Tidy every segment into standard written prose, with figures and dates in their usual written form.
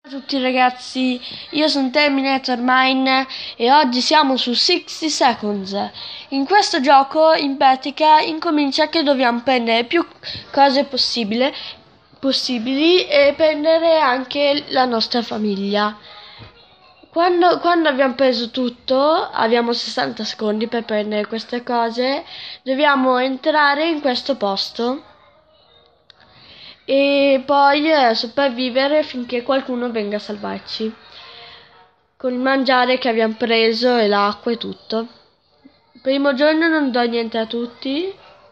Ciao a tutti ragazzi, io sono Terminator Mine e oggi siamo su 60 Seconds. In questo gioco in pratica incomincia che dobbiamo prendere più cose possibili e prendere anche la nostra famiglia. Quando abbiamo preso tutto, abbiamo 60 secondi per prendere queste cose, dobbiamo entrare in questo posto e poi sopravvivere finché qualcuno venga a salvarci con il mangiare che abbiamo preso e l'acqua e tutto. Il primo giorno non do niente a tutti,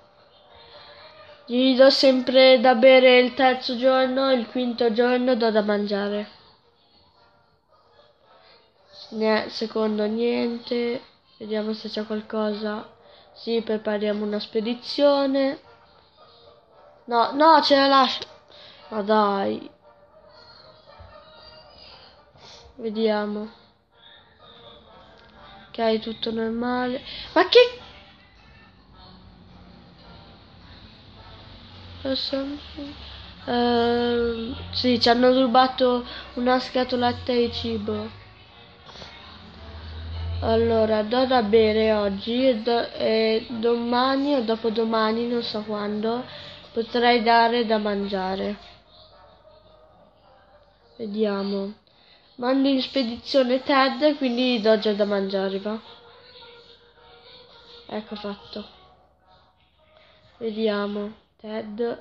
gli do sempre da bere il terzo giorno, il quinto giorno do da mangiare. Secondo niente, vediamo se c'è qualcosa. Sì, prepariamo una spedizione. No, ce la lascio. Ma dai. Vediamo. Ok, tutto normale. Ma che... sì, ci hanno rubato una scatoletta di cibo. Allora, do da bere oggi e domani o dopodomani, non so quando, potrei dare da mangiare. Vediamo. Mando in spedizione Ted, quindi gli do già da mangiare, va? Ecco fatto. Vediamo. Ted.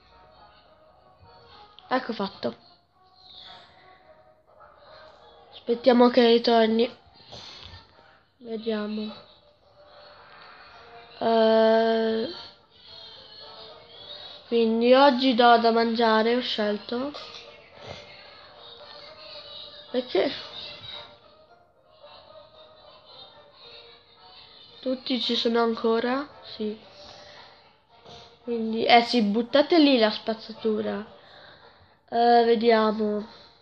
Ecco fatto. Aspettiamo che ritorni. Vediamo. Quindi oggi do da mangiare, ho scelto. Perché? Tutti ci sono ancora? Sì. Quindi, sì, buttate lì la spazzatura. Vediamo.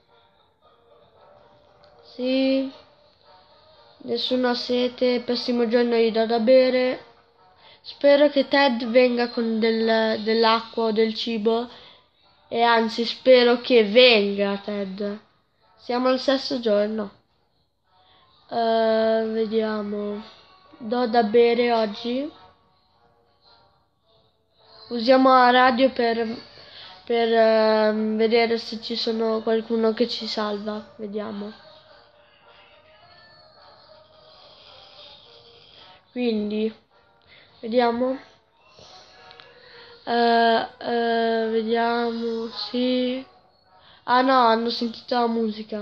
Sì. Nessuno ha sete. Prossimo giorno gli do da bere. Spero che Ted venga con dell'acqua o del cibo. E anzi, spero che venga Ted. Siamo al sesto giorno. Vediamo. Do da bere oggi. Usiamo la radio per vedere se ci sono qualcuno che ci salva. Vediamo. Quindi, vediamo. Vediamo, sì. Ah no, hanno sentito la musica.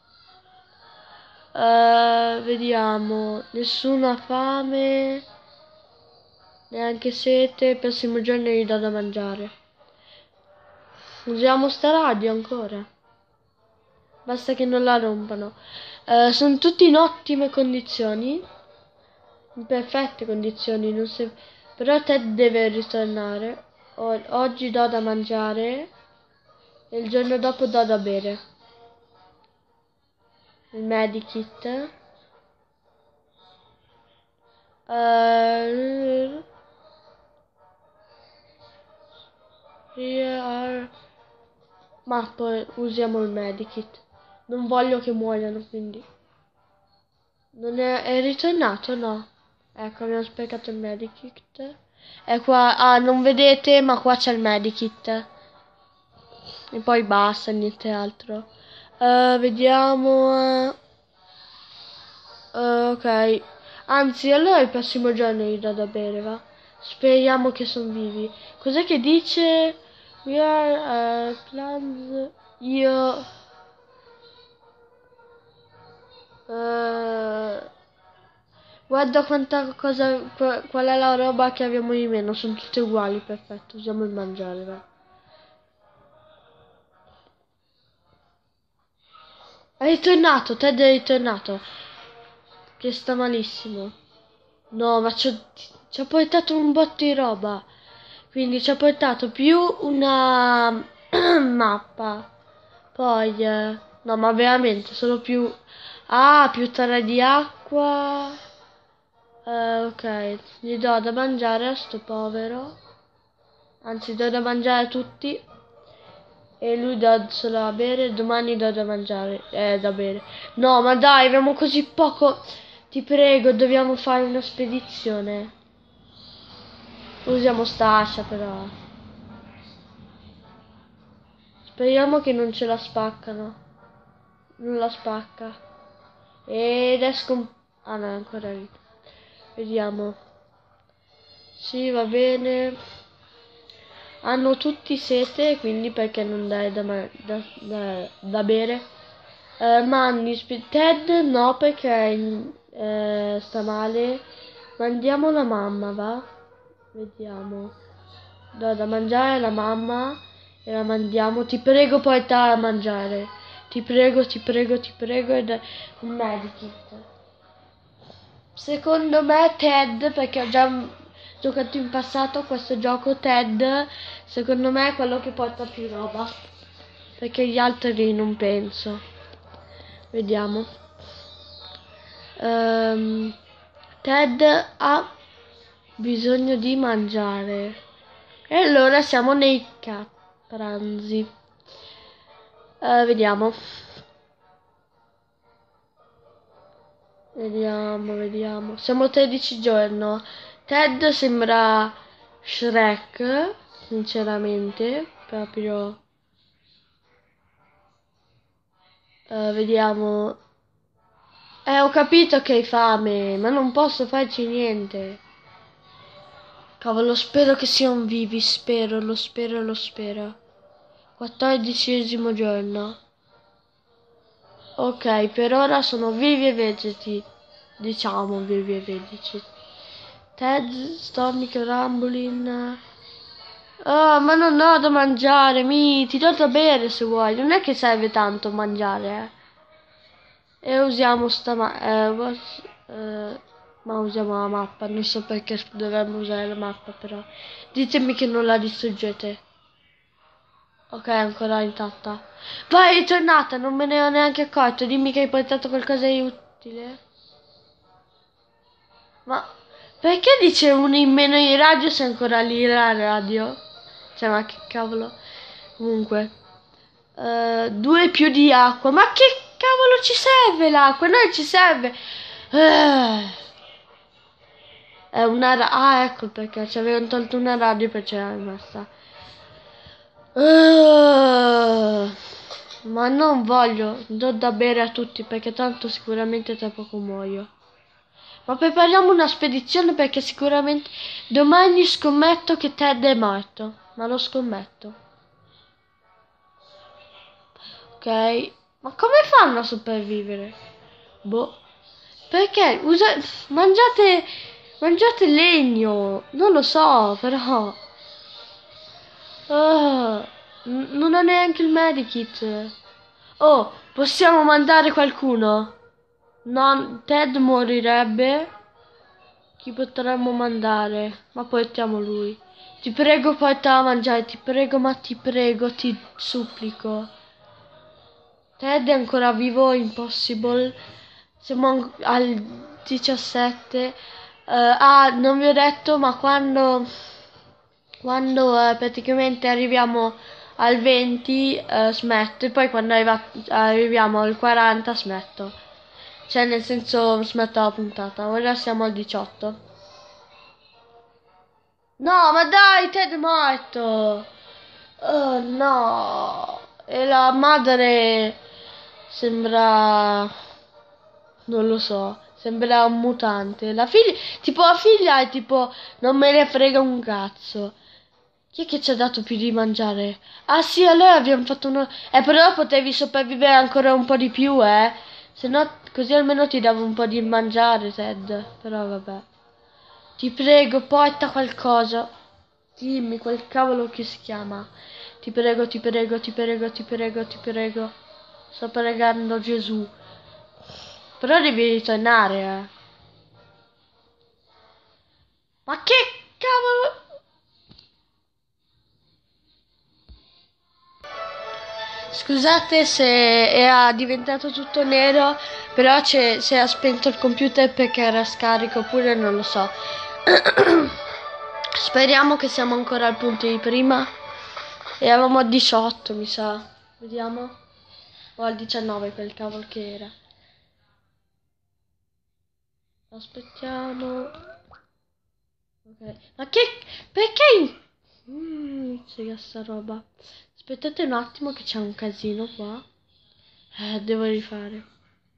Vediamo. Nessuno ha fame. Neanche sete. Il prossimo giorno gli do da mangiare. Usiamo sta radio ancora. Basta che non la rompano. Sono tutti in ottime condizioni. In perfette condizioni. Però Ted deve ritornare. Oggi do da mangiare. E il giorno dopo do da bere. Il medikit. Ma poi usiamo il medikit. Non voglio che muoiano, quindi. Non è ritornato? No. Ecco, abbiamo sprecato il medikit. È qua. Ah, non vedete, ma qua c'è il medikit. E poi basta, niente altro. Vediamo. Ok. Anzi, allora il prossimo giorno gli do da bere, va? Speriamo che sono vivi. Cos'è che dice? We are plans. Io. Guarda qual è la roba che abbiamo di meno. Sono tutte uguali, perfetto. Usiamo il mangiare, va. È ritornato, Ted è ritornato. Che sta malissimo. No, ma ci ha portato un botto di roba. Quindi ci ha portato più una mappa. Poi, no, ma veramente, solo più... Ah, più tara di acqua. Ok, gli do da mangiare a sto povero. Anzi, do da mangiare a tutti. e lui dà solo da bere, domani dà da mangiare, da bere. No, ma dai, abbiamo così poco. Ti prego, dobbiamo fare una spedizione. Usiamo sta ascia però. Speriamo che non ce la spaccano. Non la spacca. Ed esco. Ah no, è ancora lì. Vediamo. Sì, va bene. Hanno tutti sete, quindi perché non dai da bere? Manni, Ted no, perché sta male. Mandiamo la mamma, va? Vediamo. Do da mangiare la mamma e la mandiamo. Ti prego, poi da mangiare. Ti prego, ti prego, ti prego. Ed è un medikit. Secondo me Ted, perché ho già giocato in passato questo gioco, Ted, secondo me è quello che porta più roba. Perché gli altri non penso. Vediamo. Ted ha bisogno di mangiare. E allora siamo nei pranzi. Vediamo. Vediamo. Siamo 13 giorni. Ted sembra Shrek, sinceramente. Proprio. Vediamo. Ho capito che hai fame, ma non posso farci niente. Cavolo, spero che siano vivi, spero, lo spero. 14° giorno. Ok, per ora sono vivi e vegeti. Diciamo vivi e vegeti. Ted, Stormic, Rambolin. Oh, ma non ho da mangiare, ti do da bere se vuoi. Non è che serve tanto mangiare, E usiamo ma usiamo la mappa. Non so perché dovremmo usare la mappa, però. Ditemi che non la distruggete. Ok, ancora intatta. Vai, è ritornata, non me ne ho neanche accorto. Dimmi che hai portato qualcosa di utile. Ma perché dice uno in meno in radio se ancora lì la radio? Cioè, ma che cavolo. Comunque. 2 più di acqua. Ma che cavolo ci serve l'acqua? Noi ci serve. È una ah, ecco perché ci avevano tolto una radio per c'era rimasta. Ma non voglio, do da bere a tutti perché tanto sicuramente tra poco muoio. Ma prepariamo una spedizione perché sicuramente domani scommetto che Ted è morto. Ma lo scommetto. Ok. Ma come fanno a sopravvivere? Boh. Perché? Mangiate legno. Non lo so, però. Non ho neanche il medikit. Oh, possiamo mandare qualcuno? No, Ted morirebbe. Chi potremmo mandare? Ma portiamo lui. Ti prego, porta a mangiare. Ti prego, ma ti prego, ti supplico. Ted è ancora vivo, impossible. Siamo al 17. Non vi ho detto, ma quando praticamente arriviamo al 20 smetto, e poi quando arriviamo al 40 smetto. Cioè, nel senso, smetto la puntata. Ora siamo al 18. No, ma dai, Ted è morto. Oh no. E la madre sembra, non lo so, sembra un mutante. La figlia è tipo, non me ne frega un cazzo. Chi è che ci ha dato più di mangiare? Ah sì, allora abbiamo fatto uno. Però potevi sopravvivere ancora un po' di più, Se no, così almeno ti davo un po' di mangiare, Ted. Però vabbè. Ti prego, porta qualcosa. Dimmi quel cavolo che si chiama. Ti prego, ti prego, ti prego, ti prego, ti prego. Sto pregando Gesù. Però devi ritornare, Ma che cavolo? Scusate se era diventato tutto nero, però si era spento il computer perché era scarico, oppure non lo so. Speriamo che siamo ancora al punto di prima. Eravamo a 18, mi sa. Vediamo. O al 19 quel cavolo che era. Aspettiamo. Ok. Ma che... Perché... c'è sta roba. Aspettate un attimo che c'è un casino qua. Devo rifare.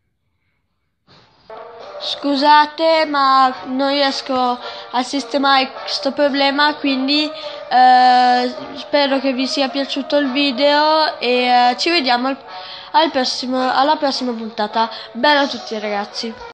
Scusate, ma non riesco a sistemare questo problema, quindi spero che vi sia piaciuto il video e ci vediamo alla prossima puntata. Bella a tutti ragazzi.